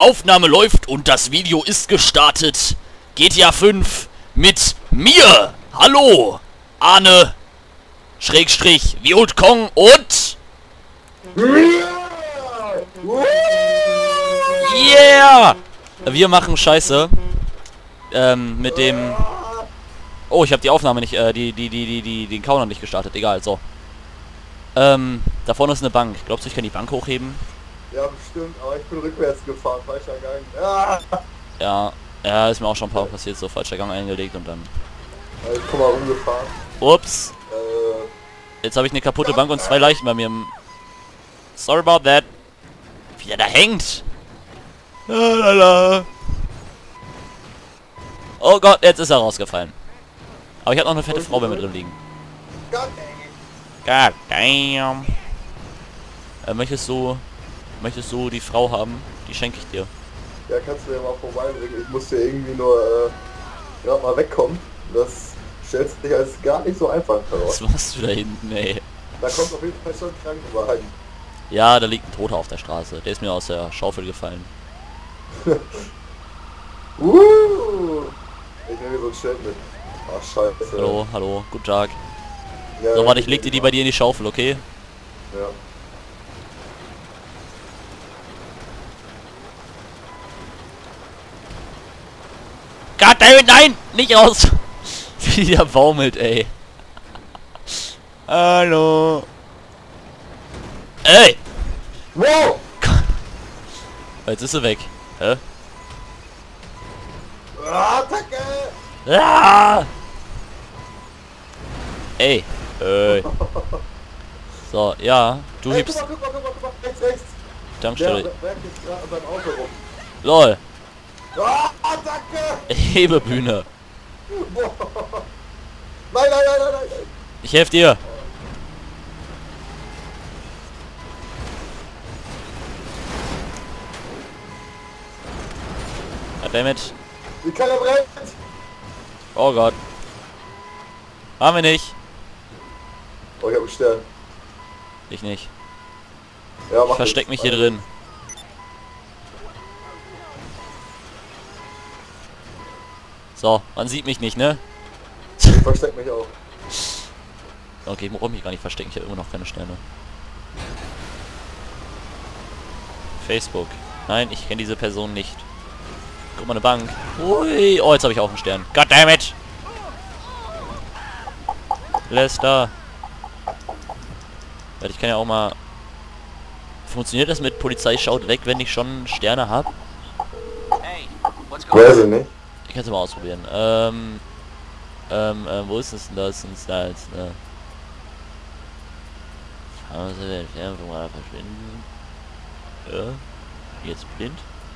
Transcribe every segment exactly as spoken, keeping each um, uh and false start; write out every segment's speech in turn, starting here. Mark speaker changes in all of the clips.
Speaker 1: Aufnahme läuft und das Video ist gestartet. G T A fünf mit mir. Hallo, Arne, Schrägstrich, Wild Kong und... Yeah! Wir machen Scheiße. Ähm, mit dem... Oh, ich habe die Aufnahme nicht, äh, die, die, die, die, die, den Counter nicht gestartet. Egal, so. Ähm, da vorne ist eine Bank. Glaubst du, ich kann die Bank hochheben?
Speaker 2: Ja, bestimmt, aber ich bin rückwärts gefahren, falscher Gang. Ah!
Speaker 1: Ja, ja, ist mir auch schon ein paar Mal passiert, so falscher Gang eingelegt und dann...
Speaker 2: Ja, ich komm mal rumgefahren.
Speaker 1: Ups.
Speaker 2: Äh...
Speaker 1: Jetzt habe ich eine kaputte Bank und zwei Leichen bei mir. Sorry about that. Wie der da hängt. Lalala. Oh Gott, jetzt ist er rausgefallen. Aber ich habe noch eine fette Frau bei mir drin liegen.
Speaker 2: God
Speaker 1: God damn. Äh, möchtest du... Möchtest du die Frau haben? Die schenke ich dir.
Speaker 2: Ja, kannst du ja mal vorbeibringen. Ich muss hier irgendwie nur äh, gerade mal wegkommen. Das stellt sich als gar nicht so einfach heraus.
Speaker 1: Was machst du da hinten, ey?
Speaker 2: Da kommt auf jeden Fall schon krank überhalten.
Speaker 1: Ja, da liegt ein Toter auf der Straße. Der ist mir aus der Schaufel gefallen.
Speaker 2: uh, ich nehme so ein Schild mit. Ach, scheiße.
Speaker 1: Hallo, hallo, guten Tag.
Speaker 2: Ja,
Speaker 1: So, warte, ich leg dir die bei dir in die Schaufel, okay?
Speaker 2: Ja.
Speaker 1: Goddammit, nein! Nicht raus! Wie der baumelt, ey. Hallo. Ey!
Speaker 2: Wow!
Speaker 1: Jetzt ist sie weg. Hä?
Speaker 2: Ah, Attacke!
Speaker 1: Ah! Ey. Ey. So, ja. Du
Speaker 2: Ey,
Speaker 1: hebst...
Speaker 2: guck mal, guck mal, guck mal, guck mal, rechts, rechts! Der
Speaker 1: Tankstelle.
Speaker 2: werkt jetzt gerade an seinem Auto rum.
Speaker 1: LOL.
Speaker 2: Ah, Attacke!
Speaker 1: Hebebühne.
Speaker 2: Boah. Nein, nein, nein, nein, nein!
Speaker 1: Ich helfe dir. Goddammit.
Speaker 2: Die Karre brennt!
Speaker 1: Oh Gott. Haben wir nicht.
Speaker 2: Oh, ich hab einen Stern.
Speaker 1: Ich nicht.
Speaker 2: Ja,
Speaker 1: Ich
Speaker 2: mach
Speaker 1: versteck
Speaker 2: nichts.
Speaker 1: mich hier drin. So, man sieht mich nicht, ne?
Speaker 2: Ich versteck mich auch.
Speaker 1: Okay, ich muss mich gar nicht verstecken, ich habe immer noch keine Sterne. Facebook. Nein, ich kenne diese Person nicht. Guck mal, eine Bank. Ui, oh, jetzt habe ich auch einen Stern. Goddammit! Lester. Ich kann ja auch mal... Funktioniert das mit Polizei schaut weg, wenn ich schon Sterne habe?
Speaker 2: Weiß ich nicht.
Speaker 1: Ich kann es mal ausprobieren. Ähm... Ähm, ähm, wo ist es denn das? Ist da jetzt, äh... Haben sie den Fernseher mal verschwinden? Ja. Jetzt blind?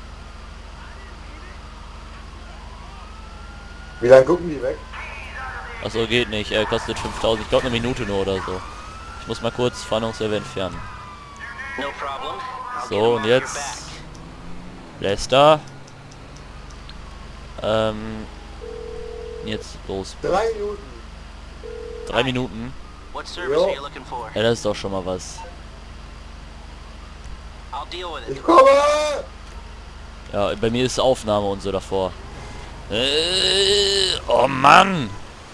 Speaker 2: Wie lange gucken die weg?
Speaker 1: Achso, geht nicht. Er kostet fünftausend. Ich glaube eine Minute nur oder so. Ich muss mal kurz Fahndungsserver entfernen. So, und jetzt... Lester. Ähm... Jetzt los.
Speaker 2: Drei Minuten.
Speaker 1: Drei Minuten?
Speaker 2: Jo.
Speaker 1: Ja, das ist doch schon mal was.
Speaker 2: Ich komme!
Speaker 1: Ja, bei mir ist Aufnahme und so davor. Äh, oh Mann!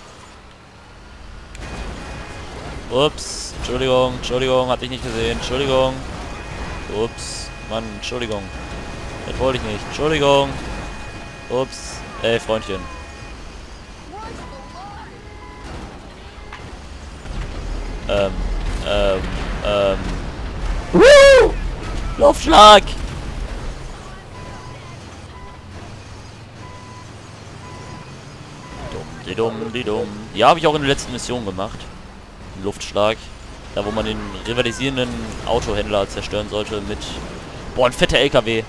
Speaker 1: Ups, Entschuldigung, Entschuldigung, hatte ich nicht gesehen, Entschuldigung. Ups, Mann, Entschuldigung. Das wollte ich nicht, Entschuldigung. Ups, ey, Freundchen. Ähm, ähm, ähm. Woo! Luftschlag! Dumm, die dumm, die dumm. Ja, habe ich auch in der letzten Mission gemacht. Ein Luftschlag. Da, wo man den rivalisierenden Autohändler zerstören sollte mit... Boah, ein fetter L K W.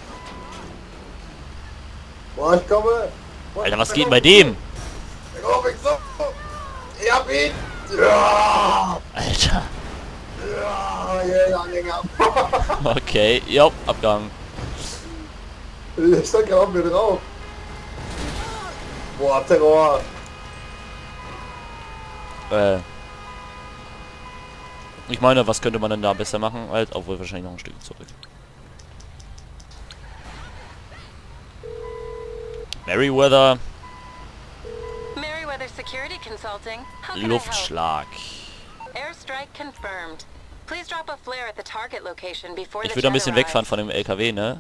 Speaker 2: Boah, ich komme! Boah,
Speaker 1: Alter, was geht denn bei dem?
Speaker 2: Ich komme ich so! Ich hab ihn! Ja!
Speaker 1: Alter.
Speaker 2: Ja, jeder Anhänger!
Speaker 1: Okay, ja, Abgang.
Speaker 2: Ich stand gerade auf mir drauf! Boah, Terror!
Speaker 1: Äh. Ich meine, was könnte man denn da besser machen, als obwohl wahrscheinlich noch ein Stück zurück. Merryweather.
Speaker 3: Merryweather Security Consulting. How can I help?
Speaker 1: Luftschlag.
Speaker 3: Airstrike confirmed. Please drop a flare at the target location before
Speaker 1: Ich
Speaker 3: the
Speaker 1: würde ein
Speaker 3: jet
Speaker 1: bisschen wegfahren
Speaker 3: arrives.
Speaker 1: von dem L K W, ne?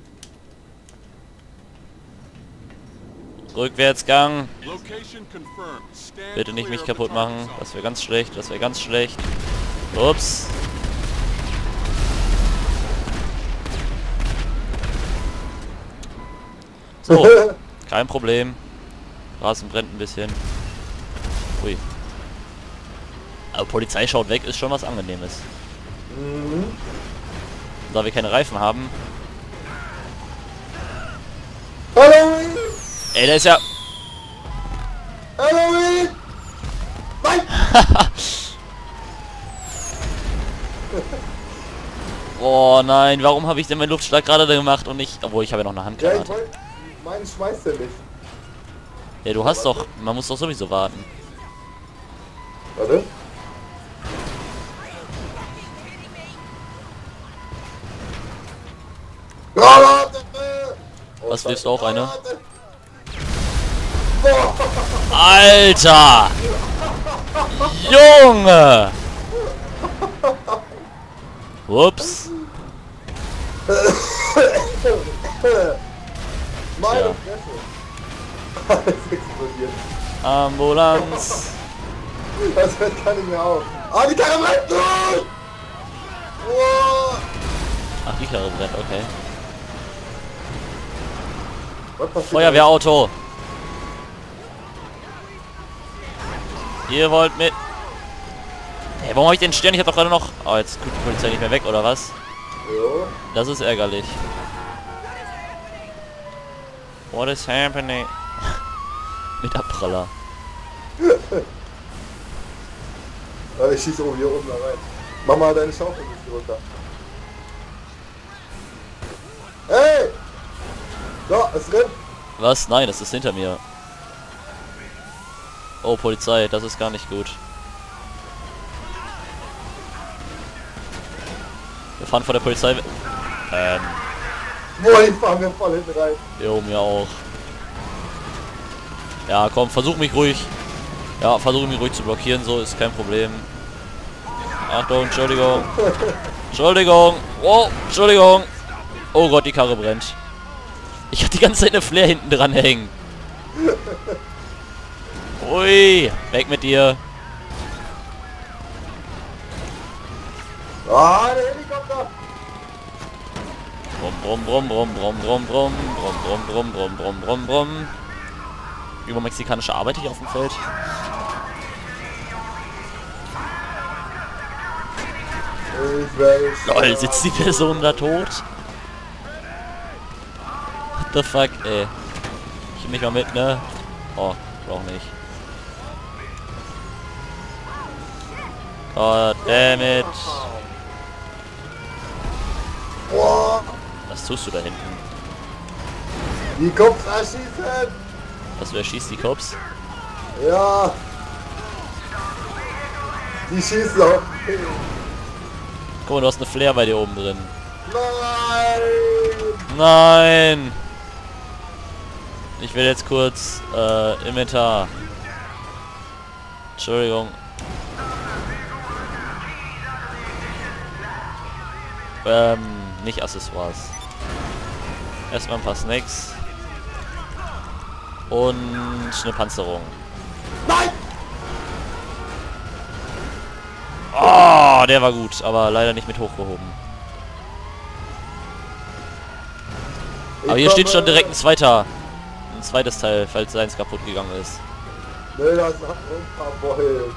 Speaker 1: Rückwärtsgang. Bitte nicht mich kaputt machen. Das wäre ganz schlecht. Das wäre ganz schlecht. Ups. So. Kein Problem. Rasen brennt ein bisschen. Ui. Aber Polizei schaut weg, ist schon was Angenehmes.
Speaker 2: Mhm.
Speaker 1: Da wir keine Reifen haben.
Speaker 2: Halloween!
Speaker 1: Ey, der ist ja...
Speaker 2: Halloween! Nein!
Speaker 1: Oh nein, warum habe ich denn meinen Luftschlag gerade gemacht und nicht... Obwohl, ich habe ja noch eine
Speaker 2: Ja, ich
Speaker 1: Handgranate.
Speaker 2: wollte... Meinen schmeißt er nicht.
Speaker 1: Ja, du hast doch... Man muss doch sowieso warten.
Speaker 2: Warte. Granate! Oh,
Speaker 1: Was willst du auch, eine?
Speaker 2: Granate!
Speaker 1: Alter! Junge! Ups.
Speaker 2: Meine
Speaker 1: Ja.
Speaker 2: Fresse! Alles explodiert.
Speaker 1: Ambulanz.
Speaker 2: Das hört gar nicht mehr auf. Ah, die Karre brennt durch! Wow.
Speaker 1: Ach, die Karre brennt, okay.
Speaker 2: Was passiert?
Speaker 1: Feuerwehrauto. Ihr wollt mit... Hey, warum habe ich den Stern? Ich habe doch gerade noch... Oh, jetzt guckt die Polizei nicht mehr weg, oder was?
Speaker 2: Jo.
Speaker 1: Das ist ärgerlich. What is happening? Mit Abpraller.
Speaker 2: Warte, ich schieße oben hier oben da rein. Mach mal deine Schaufel ein bisschen runter. Hey! Da, ist drin.
Speaker 1: Was? Nein, das ist hinter mir. Oh, Polizei, das ist gar nicht gut. Wir fahren vor der Polizei... we- Ähm,
Speaker 2: Boah, die fahren wir voll hinten rein.
Speaker 1: jo, mir auch. Ja, komm, versuch mich ruhig. Ja, versuche mich ruhig zu blockieren, so ist kein Problem. Achtung, Entschuldigung. Entschuldigung. Oh, Entschuldigung. Oh Gott, die Karre brennt. Ich hab die ganze Zeit eine Flair hinten dran hängen. Ui, weg mit dir.
Speaker 2: Ah, der Helikopter.
Speaker 1: Brumm, brumm, brumm, brumm, brumm, brumm, brumm, brumm, brumm, brumm, brumm, brumm, brumm, brumm. Über mexikanische Arbeit hier auf dem Feld.
Speaker 2: Ich werde...
Speaker 1: Lol, sitzt die Person da tot? What the fuck, ey. Ich nehm mich mal mit, ne? Oh, brauch nicht. God damn it.
Speaker 2: Boah,
Speaker 1: Was tust du da hinten?
Speaker 2: die Kopf erschießen.
Speaker 1: Was, du erschießt die Cops?
Speaker 2: Ja. Die schießen auf mich.
Speaker 1: Guck mal, du hast eine Flair bei dir oben drin.
Speaker 2: Nein.
Speaker 1: Nein! Ich will jetzt kurz äh, Inventar. Entschuldigung. Ähm, nicht Accessoires. Erstmal ein paar Snacks. Und eine Panzerung.
Speaker 2: Nein.
Speaker 1: Oh, der war gut, aber leider nicht mit hochgehoben. Aber hier steht schon direkt ein zweiter. Ein zweites Teil, falls seins kaputt gegangen ist.
Speaker 2: Ne, das hat nur ein paar Beulen.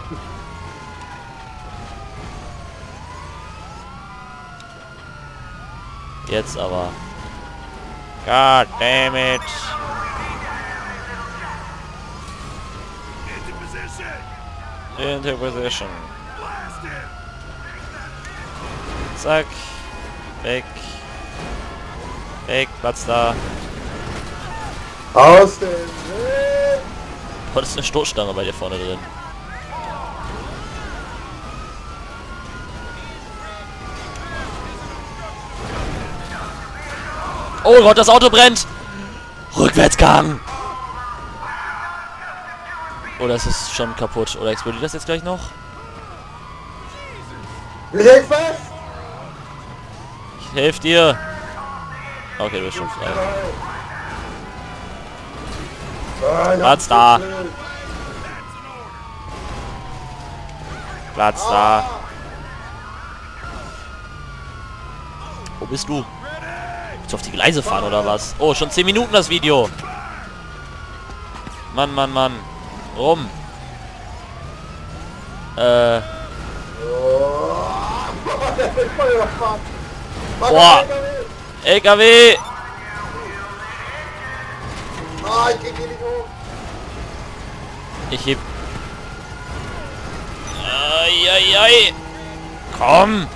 Speaker 1: Jetzt aber. God damn it. Into position. Zack. Weg. Weg, Platz da.
Speaker 2: Aus dem Weg.
Speaker 1: Oh, das ist eine Stoßstange bei dir vorne drin. Oh Gott, das Auto brennt! Rückwärtsgang! Oder ist es schon kaputt? Oder explodiert das jetzt gleich noch?
Speaker 2: Ich häng fest!
Speaker 1: Ich helfe dir. Okay, du bist schon frei.
Speaker 2: Ah, ich
Speaker 1: Platz
Speaker 2: hab's
Speaker 1: da.
Speaker 2: gekillt.
Speaker 1: Platz da. Wo bist du? Willst du auf die Gleise fahren oder was? Oh, schon zehn Minuten das Video. Mann, Mann, Mann. Rum. Äh.
Speaker 2: Oh. Der wird voll überfahren. Mach
Speaker 1: Boah.
Speaker 2: den
Speaker 1: L
Speaker 2: L K W.
Speaker 1: K W.
Speaker 2: Ah, ich krieg ihn nicht hoch.
Speaker 1: Ich heb. Eieiei. Komm.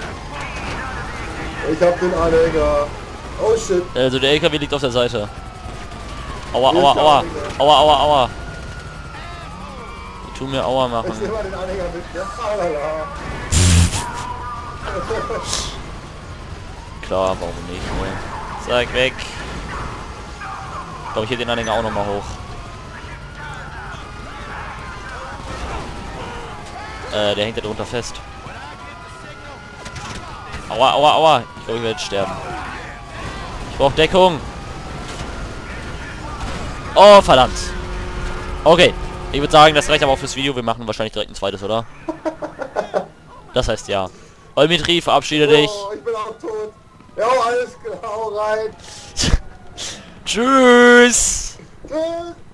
Speaker 2: Ich hab den Anhänger. Oh shit.
Speaker 1: Also der L K W liegt auf der Seite. Aua,
Speaker 2: Hier
Speaker 1: aua,
Speaker 2: ist der
Speaker 1: aua.
Speaker 2: Anhänger.
Speaker 1: Aua, aua, aua. Die tun mir Aua
Speaker 2: Ich
Speaker 1: machen.
Speaker 2: nehme mal den Anhänger mit. Ja, alala.
Speaker 1: Klar, warum nicht, ne? Zack, weg. Ich glaube, ich heb den Anhänger auch nochmal hoch. Äh, der hängt da drunter fest. Aua, aua, aua. Ich glaube, ich werde sterben. Ich brauche Deckung. Oh, verdammt. Okay. Ich würde sagen, das reicht aber auch fürs Video. Wir machen wahrscheinlich direkt ein zweites, oder? Das heißt ja. Olmitri, verabschiede dich.
Speaker 2: Oh, ich bin auch tot. Ja, alles klar, hau rein.
Speaker 1: Tschüss.
Speaker 2: Tschüss.